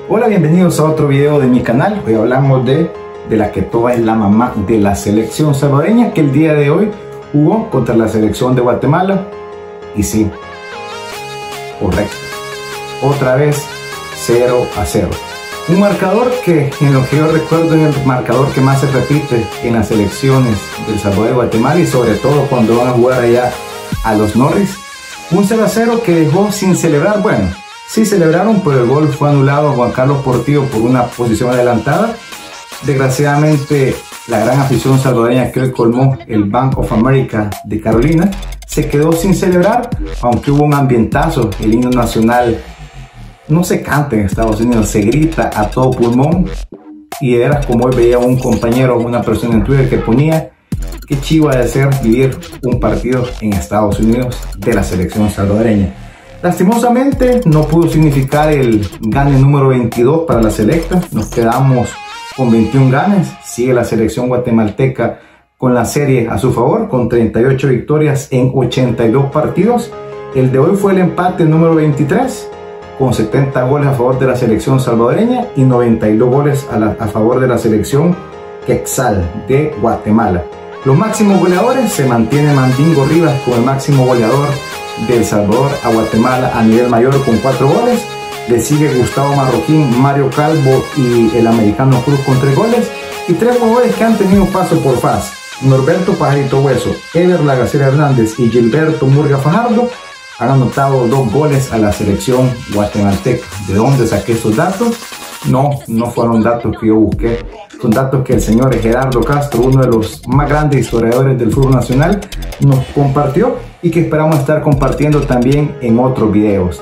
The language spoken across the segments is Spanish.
Hola, bienvenidos a otro video de mi canal. Hoy hablamos de la que toda es la mamá de la selección salvadoreña, que el día de hoy jugó contra la selección de Guatemala. Y sí, correcto, otra vez 0-0. Un marcador que, en lo que yo recuerdo, es el marcador que más se repite en las selecciones del Salvador y Guatemala, y sobre todo cuando van a jugar allá a los Norris. Un 0-0 que dejó sin celebrar. Bueno, sí celebraron, pero el gol fue anulado a Juan Carlos Portillo por una posición adelantada. Desgraciadamente, la gran afición salvadoreña que hoy colmó el Bank of America de Carolina se quedó sin celebrar, aunque hubo un ambientazo. El himno nacional no se canta en Estados Unidos, se grita a todo pulmón, y era como hoy veía un compañero, una persona en Twitter que ponía: qué chiva de ser vivir un partido en Estados Unidos de la selección salvadoreña. Lastimosamente no pudo significar el gane número 22 para la selecta. Nos quedamos con 21 ganes. Sigue la selección guatemalteca con la serie a su favor, con 38 victorias en 82 partidos. El de hoy fue el empate número 23, con 70 goles a favor de la selección salvadoreña y 92 goles a favor de la selección Quetzal de Guatemala. Los máximos goleadores: se mantiene Mandingo Rivas como el máximo goleador de El Salvador a Guatemala a nivel mayor con 4 goles. Le sigue Gustavo Marroquín, Mario Calvo y el americano Cruz con 3 goles. Y 3 jugadores que han tenido paso por FAS: Norberto Pajarito Hueso, Eder La Gacela Hernández y Gilberto Murga Fajardo, han anotado 2 goles a la selección guatemalteca. ¿De dónde saqué esos datos? No fueron datos que yo busqué. Son datos que el señor Gerardo Castro, uno de los más grandes historiadores del fútbol nacional, nos compartió y que esperamos estar compartiendo también en otros videos.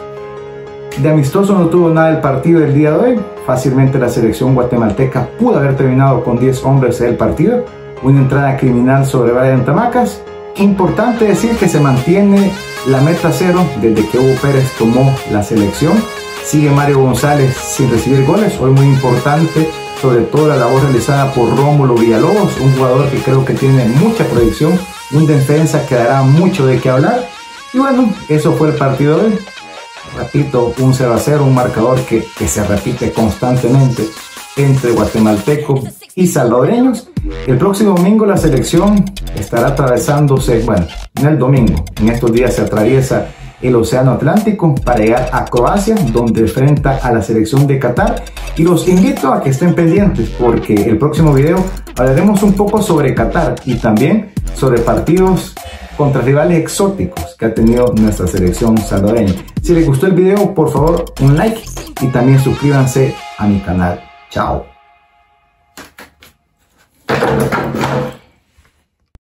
De amistoso no tuvo nada el partido del día de hoy. Fácilmente la selección guatemalteca pudo haber terminado con 10 hombres el partido. Una entrada criminal sobre Brian Tamacas. Importante decir que se mantiene la meta cero desde que Hugo Pérez tomó la selección. Sigue Mario González sin recibir goles. Hoy muy importante, sobre todo la labor realizada por Rómulo Villalobos, un jugador que creo que tiene mucha proyección, un defensa que dará mucho de qué hablar. Y bueno, eso fue el partido de hoy. Repito, un 0-0, un marcador que se repite constantemente entre guatemaltecos y salvadoreños. El próximo domingo la selección estará atravesándose, bueno, no el domingo, en estos días se atraviesa el Océano Atlántico para llegar a Croacia, donde enfrenta a la selección de Qatar. Y los invito a que estén pendientes, porque el próximo video hablaremos un poco sobre Qatar y también sobre partidos contra rivales exóticos que ha tenido nuestra selección salvadoreña. Si les gustó el video, por favor, un like y también suscríbanse a mi canal. Chao.